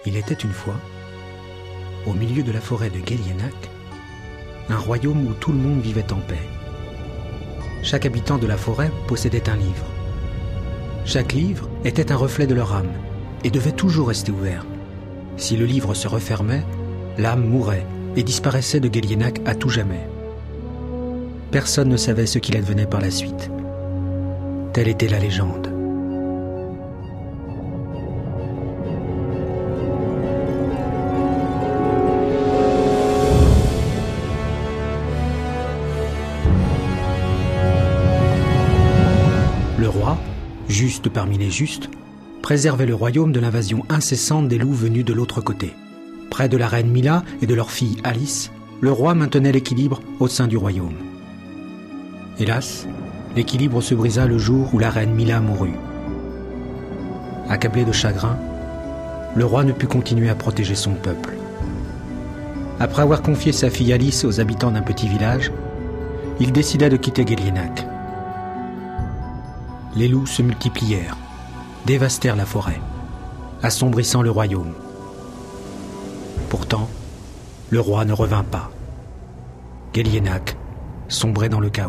Il était une fois, au milieu de la forêt de Geliénac, un royaume où tout le monde vivait en paix. Chaque habitant de la forêt possédait un livre. Chaque livre était un reflet de leur âme et devait toujours rester ouvert. Si le livre se refermait, l'âme mourait et disparaissait de Geliénac à tout jamais. Personne ne savait ce qu'il advenait par la suite. Telle était la légende. Le roi, juste parmi les justes, préservait le royaume de l'invasion incessante des loups venus de l'autre côté. Près de la reine Mila et de leur fille Alice, le roi maintenait l'équilibre au sein du royaume. Hélas, l'équilibre se brisa le jour où la reine Mila mourut. Accablé de chagrin, le roi ne put continuer à protéger son peuple. Après avoir confié sa fille Alice aux habitants d'un petit village, il décida de quitter Geliénac. Les loups se multiplièrent, dévastèrent la forêt, assombrissant le royaume. Pourtant, le roi ne revint pas. Geliénac sombrait dans le chaos.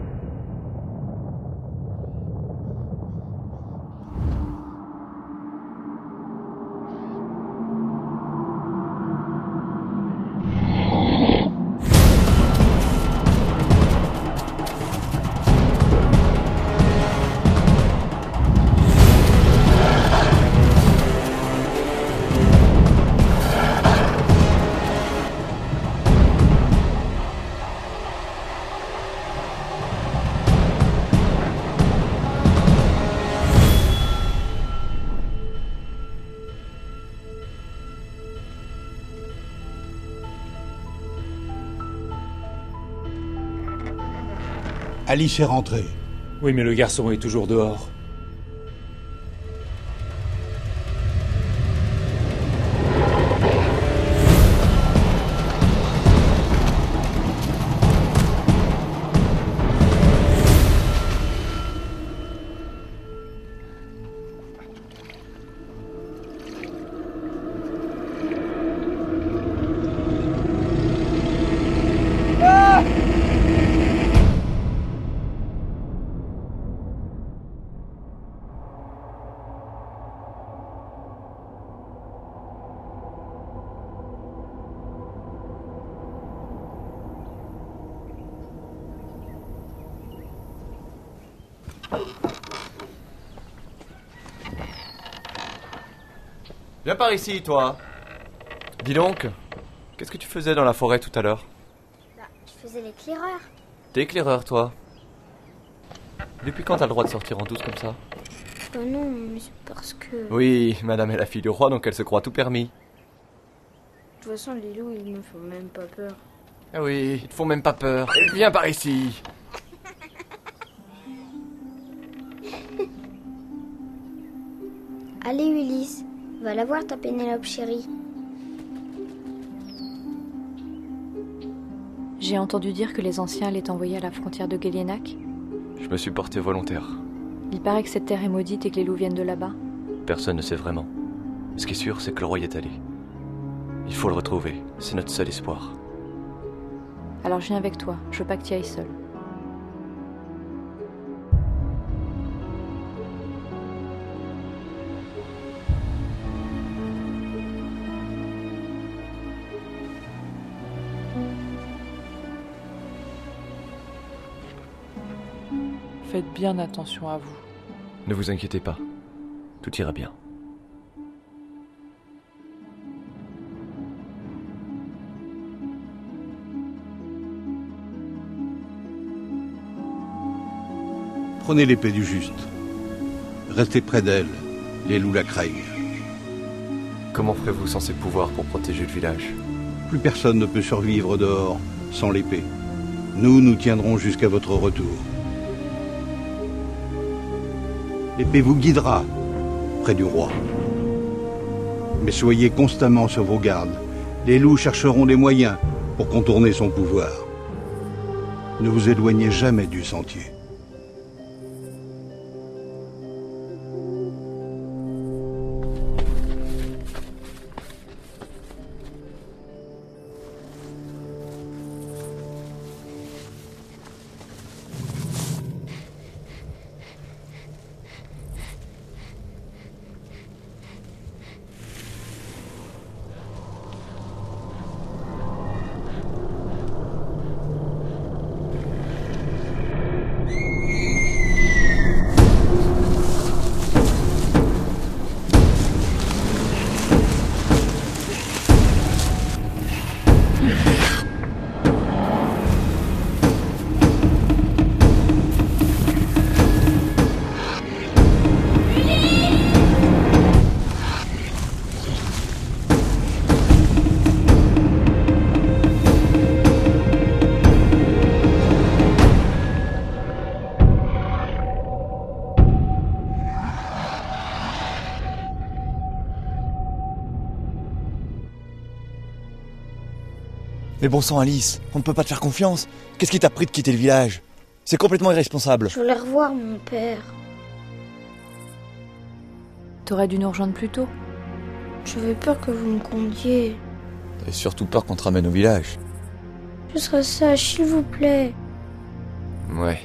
Alice est rentrée. Oui, mais le garçon est toujours dehors. Viens par ici, toi. Dis donc, qu'est-ce que tu faisais dans la forêt tout à l'heure? Je faisais l'éclaireur. T'es éclaireur, toi. Depuis quand t'as le droit de sortir en douce comme ça? Non, mais c'est parce que... Oui, madame est la fille du roi, donc elle se croit tout permis. De toute façon, les loups, ils me font même pas peur. Ah oui, ils te font même pas peur. Viens par ici. Allez, Ulysse, va la voir ta Pénélope chérie. J'ai entendu dire que les anciens allaient t'envoyer à la frontière de Geliénac. Je me suis porté volontaire. Il paraît que cette terre est maudite et que les loups viennent de là-bas. Personne ne sait vraiment. Ce qui est sûr, c'est que le roi y est allé. Il faut le retrouver, c'est notre seul espoir. Alors je viens avec toi, je veux pas que tu ailles seul. Faites bien attention à vous. Ne vous inquiétez pas, tout ira bien. Prenez l'épée du juste. Restez près d'elle, les loups la craignent. Comment ferez-vous sans ses pouvoirs pour protéger le village? Plus personne ne peut survivre dehors sans l'épée. Nous tiendrons jusqu'à votre retour. L'épée vous guidera près du roi. Mais soyez constamment sur vos gardes. Les loups chercheront des moyens pour contourner son pouvoir. Ne vous éloignez jamais du sentier. Mais bon sang, Alice, on ne peut pas te faire confiance. Qu'est-ce qui t'a pris de quitter le village? C'est complètement irresponsable. Je voulais revoir mon père. T'aurais dû nous rejoindre plus tôt. J'avais peur que vous me condiez. T'avais surtout peur qu'on te ramène au village. Je serai sage, s'il vous plaît. Ouais.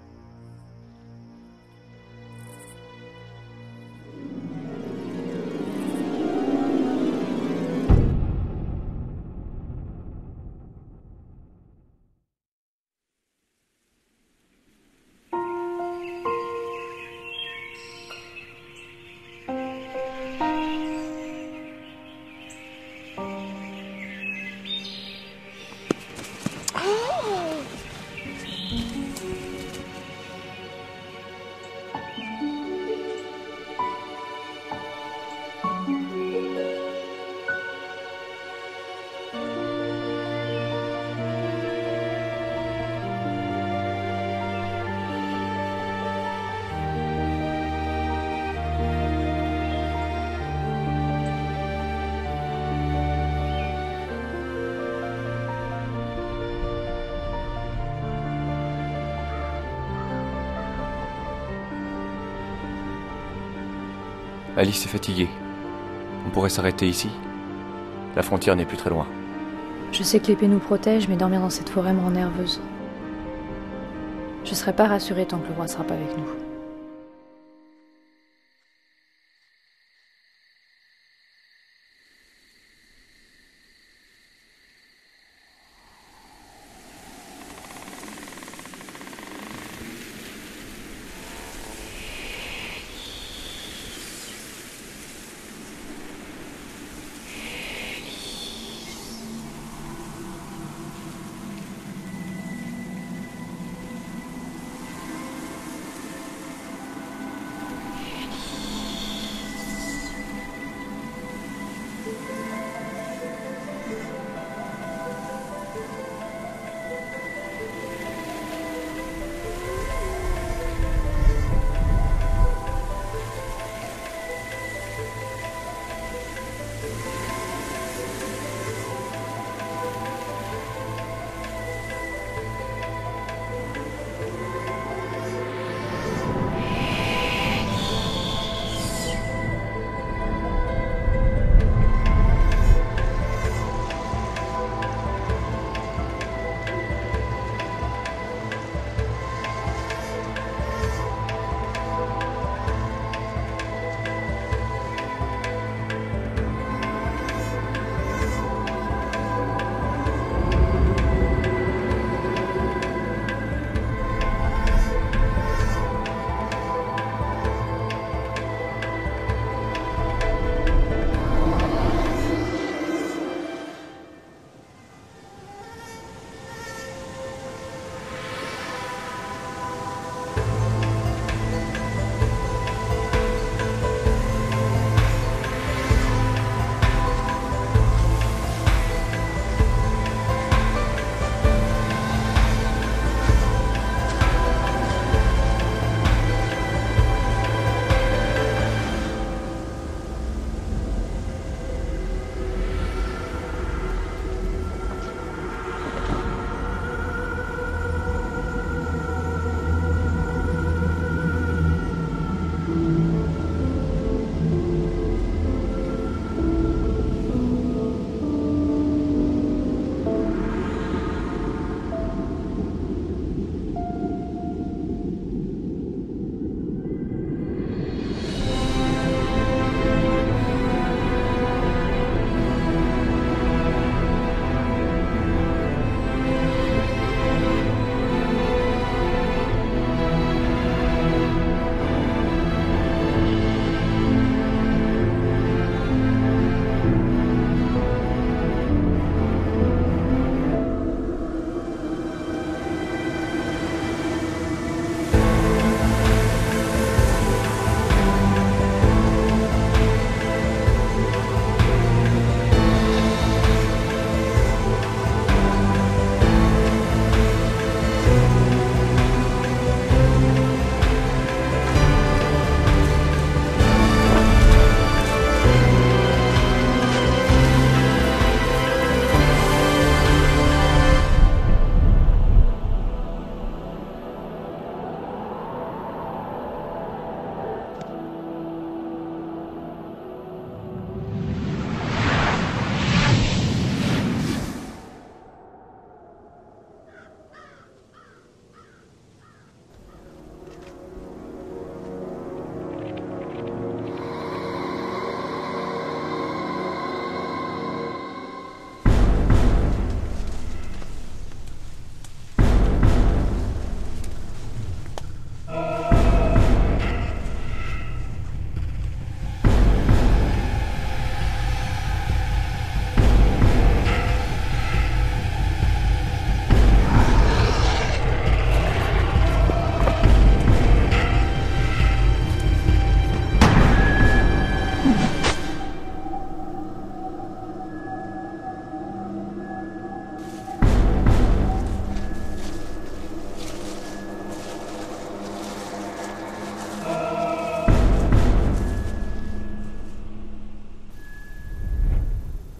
Alice est fatiguée. On pourrait s'arrêter ici. La frontière n'est plus très loin. Je sais que l'épée nous protège, mais dormir dans cette forêt me rend nerveuse. Je serai pas rassurée tant que le roi sera pas avec nous.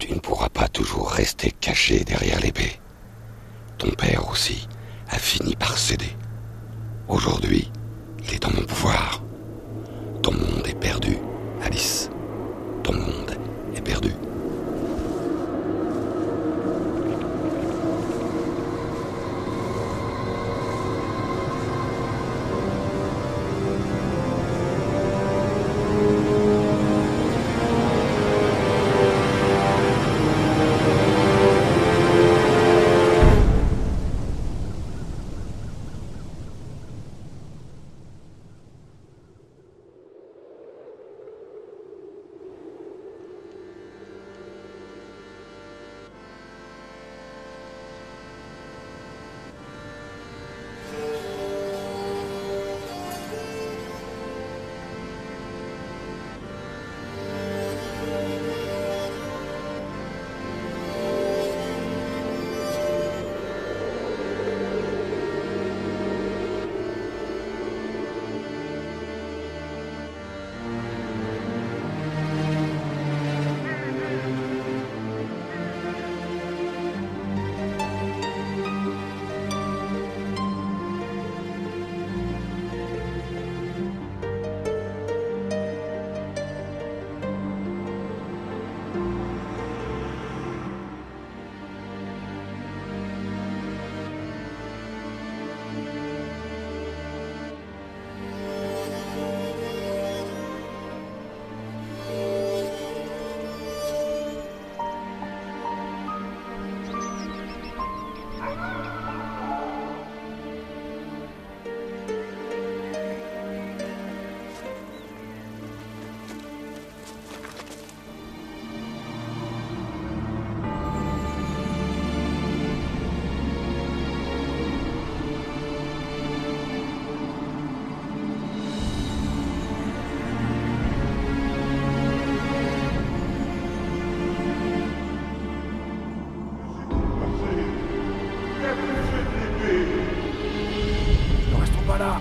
Tu ne pourras pas toujours rester caché derrière l'épée. Ton père aussi a fini par céder. Aujourd'hui, il est dans mon pouvoir. Ton monde est perdu, Alice. Ton monde est perdu. Ne restons pas là.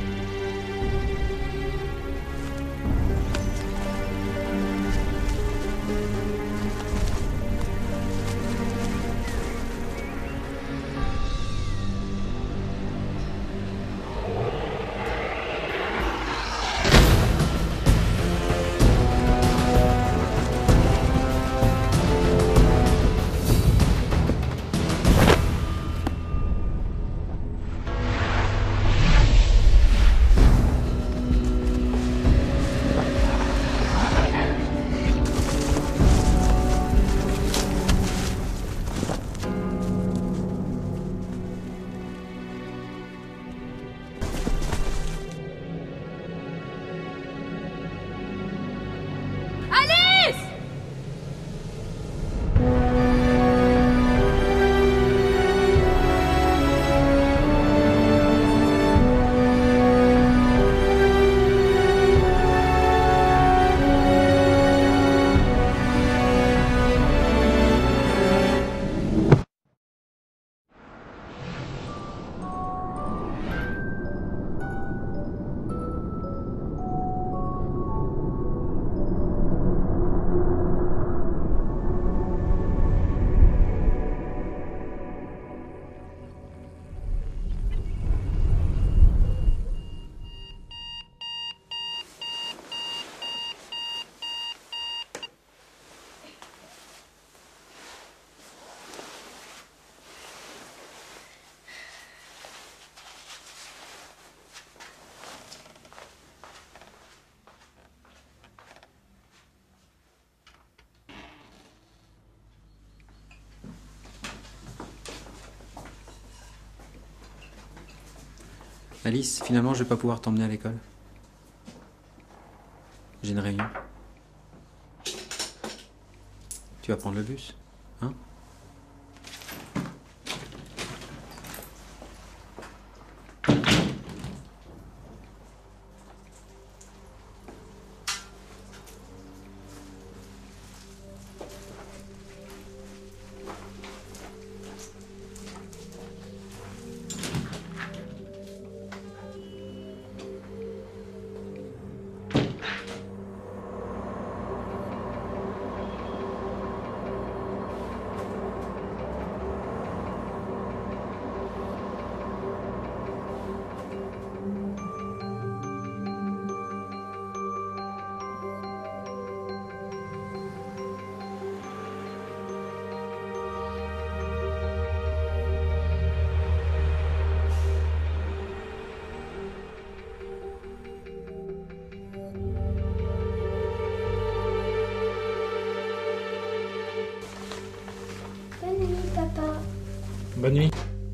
Alice, finalement, je vais pas pouvoir t'emmener à l'école. J'ai une réunion. Tu vas prendre le bus, hein? papa. Bonne nuit.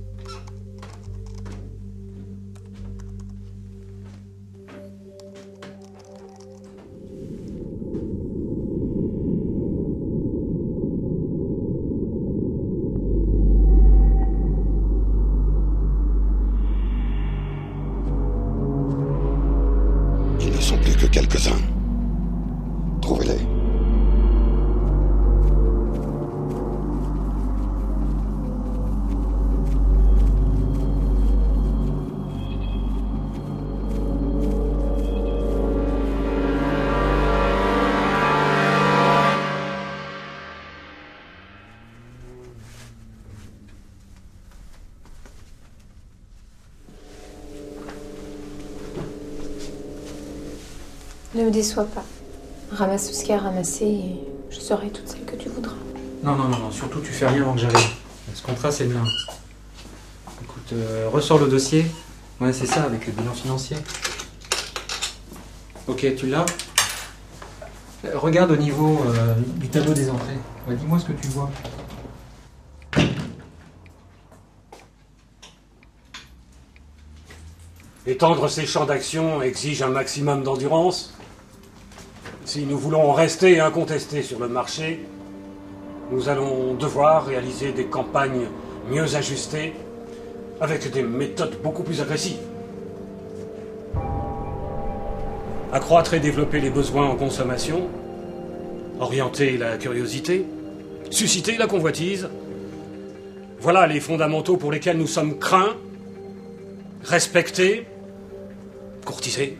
Ils ne sont plus que quelques-uns. Trouvez-les. Ne me déçois pas. Ramasse tout ce qu'il y a à ramasser et je serai toutes celles que tu voudras. Non, surtout tu fais rien avant que j'arrive. Ce contrat, c'est le mien. Écoute, ressors le dossier. Ouais, c'est ça, avec le bilan financier. Ok, tu l'as? Regarde au niveau du tableau des entrées. Ouais, dis-moi ce que tu vois. Étendre ces champs d'action exige un maximum d'endurance. Si nous voulons rester incontestés sur le marché, nous allons devoir réaliser des campagnes mieux ajustées, avec des méthodes beaucoup plus agressives. Accroître et développer les besoins en consommation, orienter la curiosité, susciter la convoitise. Voilà les fondamentaux pour lesquels nous sommes craints, respectés, courtisés.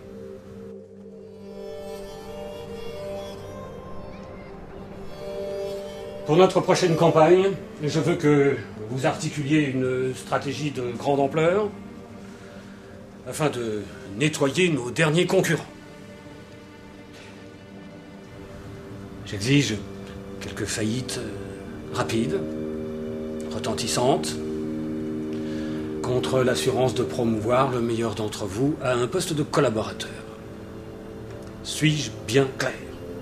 Pour notre prochaine campagne, je veux que vous articuliez une stratégie de grande ampleur afin de nettoyer nos derniers concurrents. J'exige quelques faillites rapides, retentissantes, contre l'assurance de promouvoir le meilleur d'entre vous à un poste de collaborateur. Suis-je bien clair ?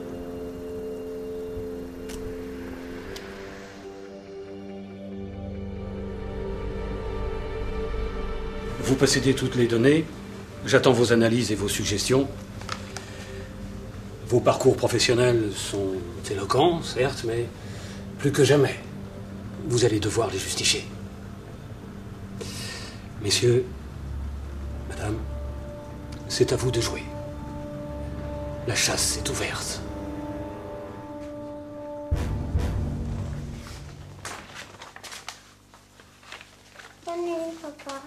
Vous possédez toutes les données, j'attends vos analyses et vos suggestions. Vos parcours professionnels sont éloquents, certes, mais plus que jamais, vous allez devoir les justifier. Messieurs, madame, c'est à vous de jouer. La chasse est ouverte. Bonne nuit, papa.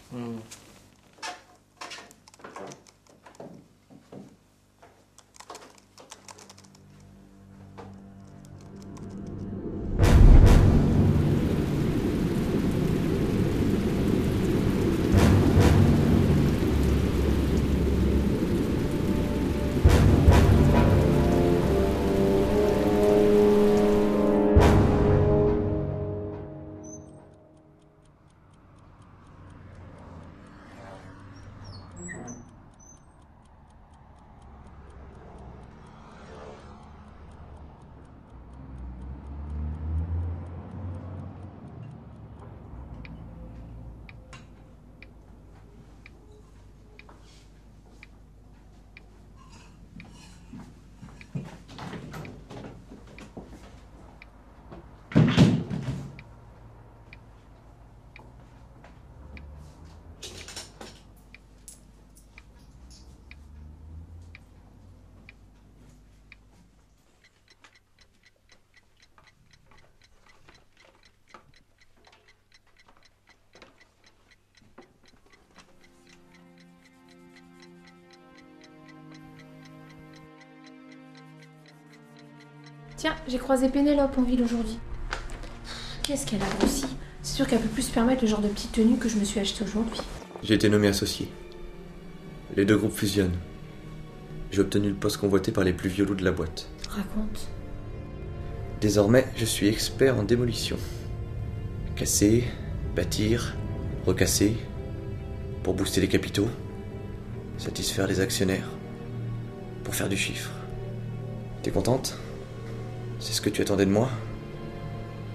Tiens, j'ai croisé Pénélope en ville aujourd'hui. Qu'est-ce qu'elle a grossi. C'est sûr qu'elle peut plus se permettre le genre de petite tenue que je me suis achetée aujourd'hui. J'ai été nommé associé. Les deux groupes fusionnent. J'ai obtenu le poste convoité par les plus violos de la boîte. Raconte. Désormais, je suis expert en démolition. Casser, bâtir, recasser, pour booster les capitaux, satisfaire les actionnaires, pour faire du chiffre. T'es contente ? C'est ce que tu attendais de moi ? Eh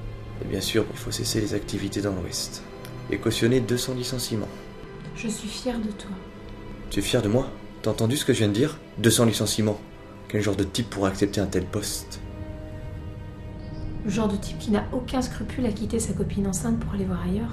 Et bien sûr, il faut cesser les activités dans l'Ouest. Et cautionner 200 licenciements. Je suis fière de toi. Tu es fier de moi? T'as entendu ce que je viens de dire? 200 licenciements. Quel genre de type pourrait accepter un tel poste? Le genre de type qui n'a aucun scrupule à quitter sa copine enceinte pour aller voir ailleurs.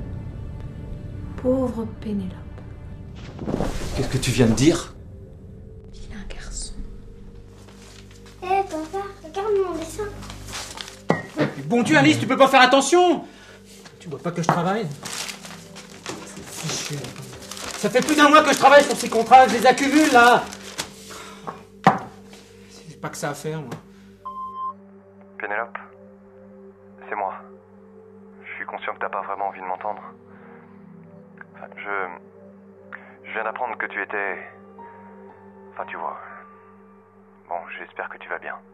Pauvre Pénélope. Qu'est-ce que tu viens de dire? Il est un garçon. Hé, papa, regarde mon dessin. Bon Dieu, Alice, tu peux pas faire attention! Tu vois pas que je travaille? C'est fichu. Ça fait plus d'un mois que je travaille sur ces contrats, je les accumule là! C'est pas que ça à faire, moi. Pénélope, c'est moi. Je suis conscient que t'as pas vraiment envie de m'entendre. Enfin, je viens d'apprendre que tu étais... Enfin, tu vois. Bon, j'espère que tu vas bien.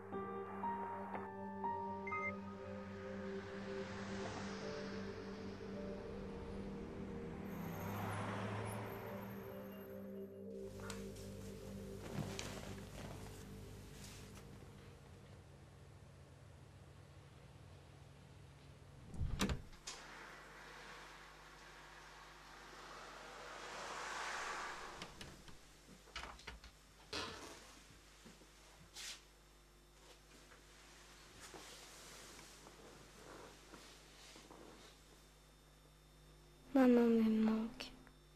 Maman me manque.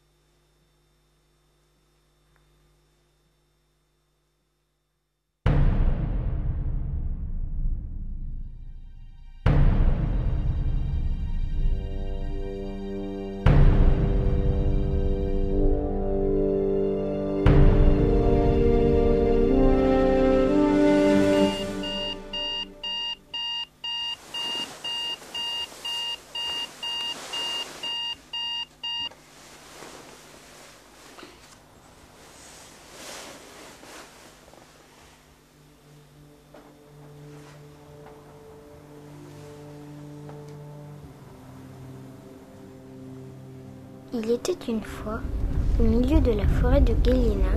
Il était une fois, au milieu de la forêt de Gélienac.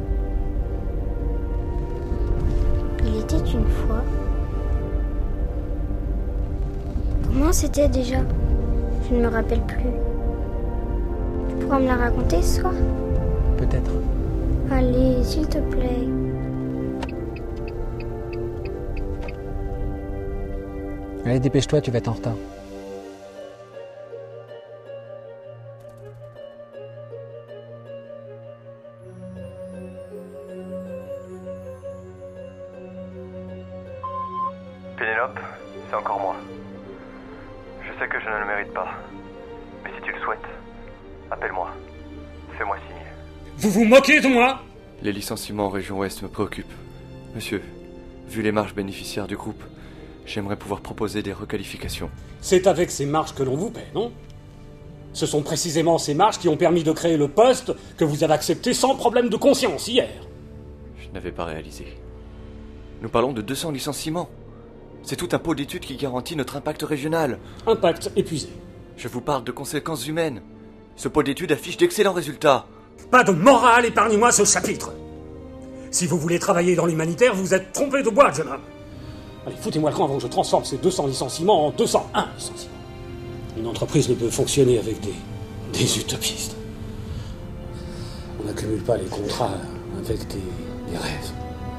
Il était une fois... Comment c'était déjà? Je ne me rappelle plus. Tu pourras me la raconter ce soir? Peut-être. Allez, s'il te plaît. Allez, dépêche-toi, tu vas être en retard. Pénélope, c'est encore moi. Je sais que je ne le mérite pas. Mais si tu le souhaites, appelle-moi. Fais-moi signe. Vous vous moquez de moi? Les licenciements en région Ouest me préoccupent. Monsieur, vu les marges bénéficiaires du groupe, j'aimerais pouvoir proposer des requalifications. C'est avec ces marges que l'on vous paie, non? Ce sont précisément ces marges qui ont permis de créer le poste que vous avez accepté sans problème de conscience hier. Je n'avais pas réalisé. Nous parlons de 200 licenciements. C'est tout un pôle d'études qui garantit notre impact régional. Impact épuisé. Je vous parle de conséquences humaines. Ce pôle d'études affiche d'excellents résultats. Pas de morale, épargnez-moi ce chapitre. Si vous voulez travailler dans l'humanitaire, vous êtes trompé de boîte, jeune homme. Allez, foutez-moi le camp avant que je transforme ces 200 licenciements en 201 licenciements. Une entreprise ne peut fonctionner avec des utopistes. On n'accumule pas les contrats avec des rêves.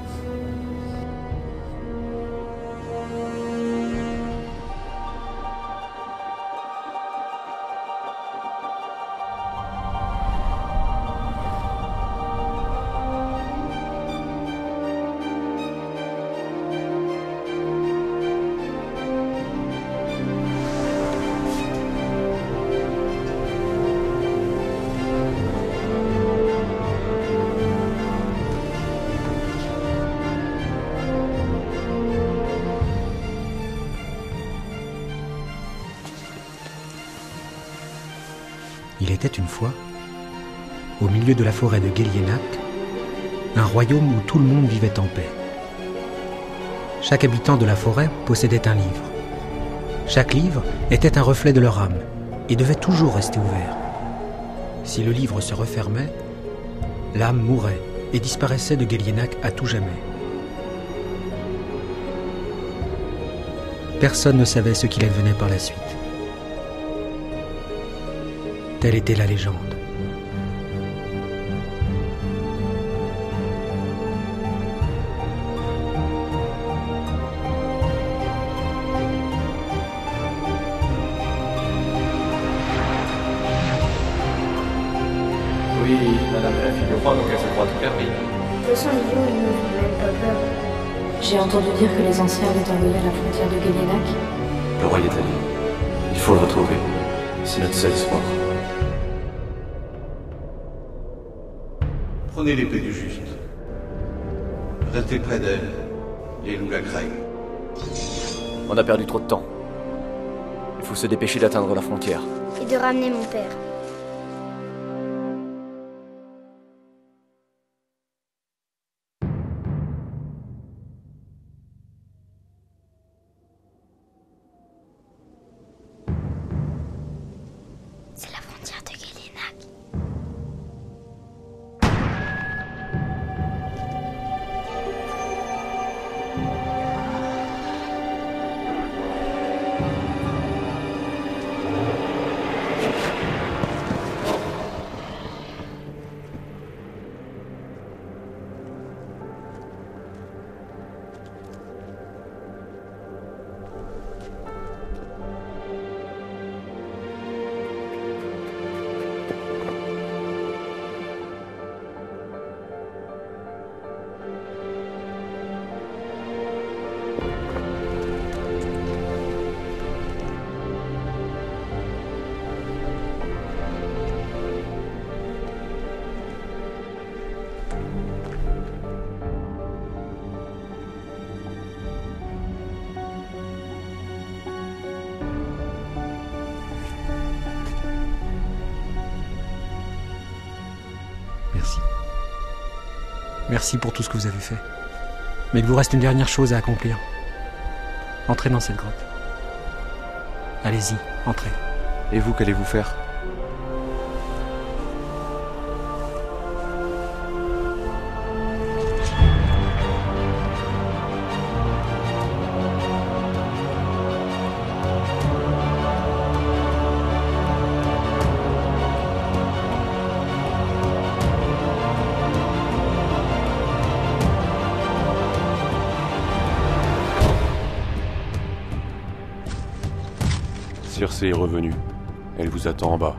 Il était une fois, au milieu de la forêt de Gélienac, un royaume où tout le monde vivait en paix. Chaque habitant de la forêt possédait un livre. Chaque livre était un reflet de leur âme et devait toujours rester ouvert. Si le livre se refermait, l'âme mourait et disparaissait de Gélienac à tout jamais. Personne ne savait ce qu'il advenait par la suite. Telle était la légende. Oui, madame est la fille du roi, donc elle se croit tout permis. De toute façon, les lions, ils ne font même pas peur. J'ai entendu dire que les anciens avaient envoyé à la frontière de Galianak. Le roi y est allé. Il faut le retrouver. C'est notre seul espoir. Prenez l'épée du juste. Restez près d'elle. Les loups la craignent. On a perdu trop de temps. Il faut se dépêcher d'atteindre la frontière. Et de ramener mon père. C'est la frontière de Galianak. Merci. Merci pour tout ce que vous avez fait. Mais il vous reste une dernière chose à accomplir. Entrez dans cette grotte. Allez-y, entrez. Et vous, qu'allez-vous faire? Circé est revenue. Elle vous attend en bas.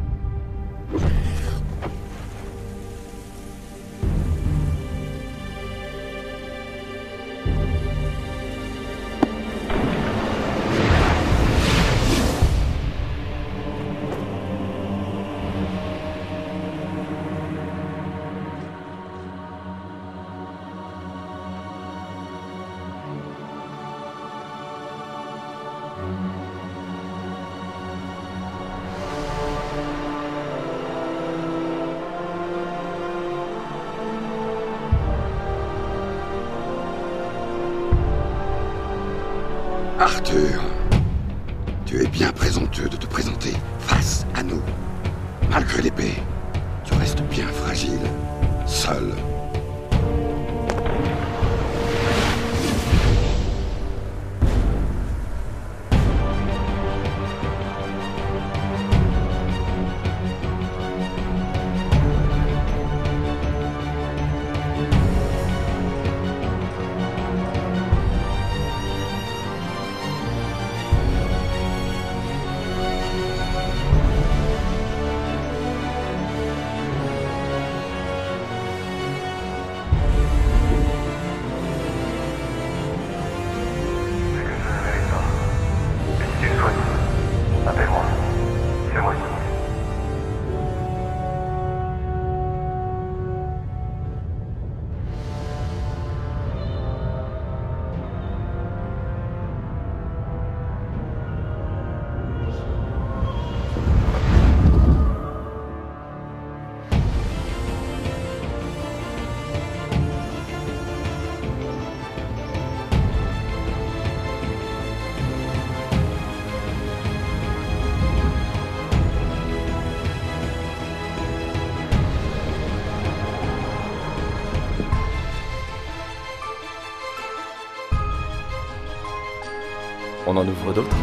Arthur, tu es bien présomptueux de te présenter face à nous. Malgré l'épée, tu restes bien fragile, seul. On en ouvre d'autres?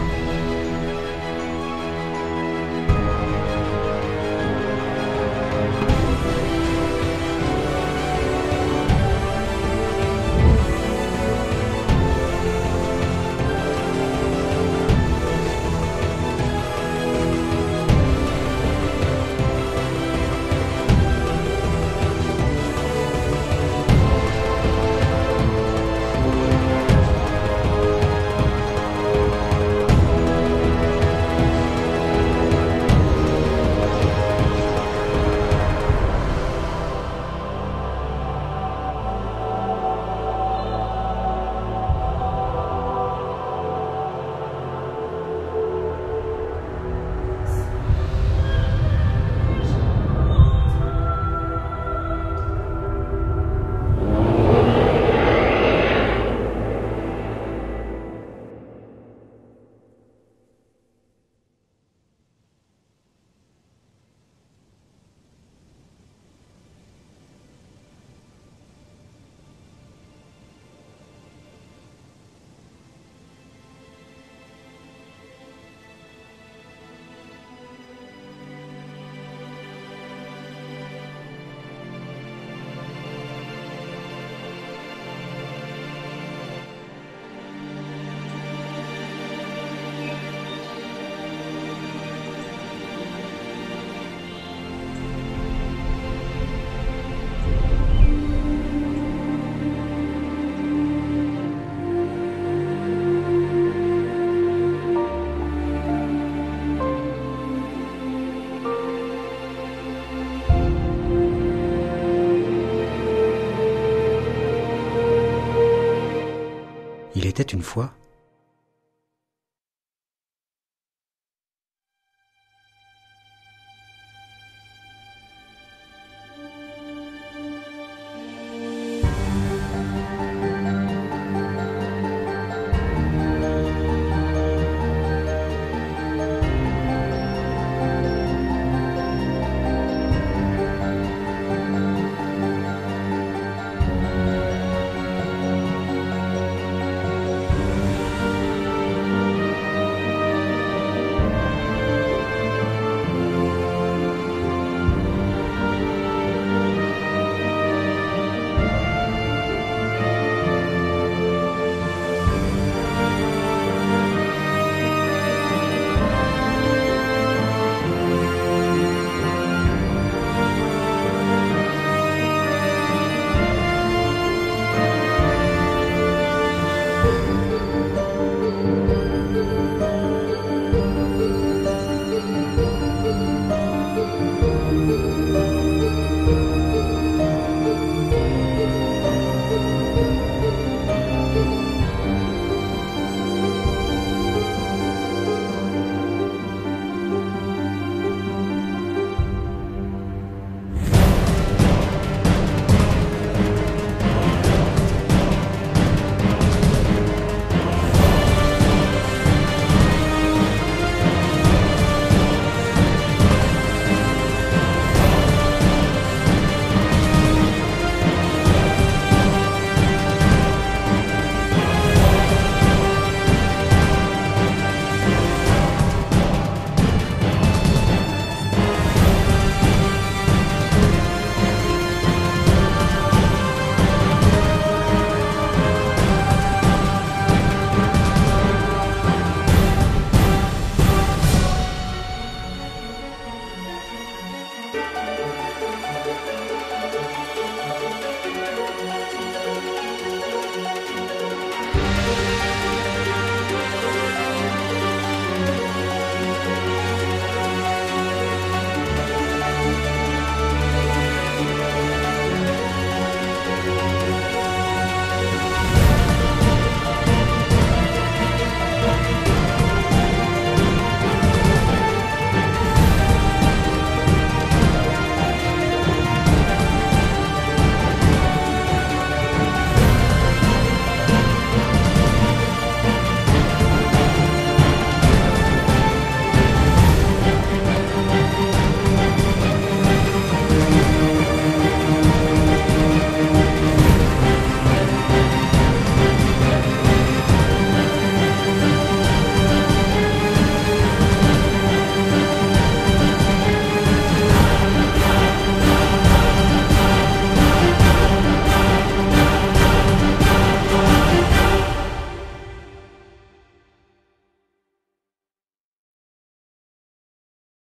Il était une fois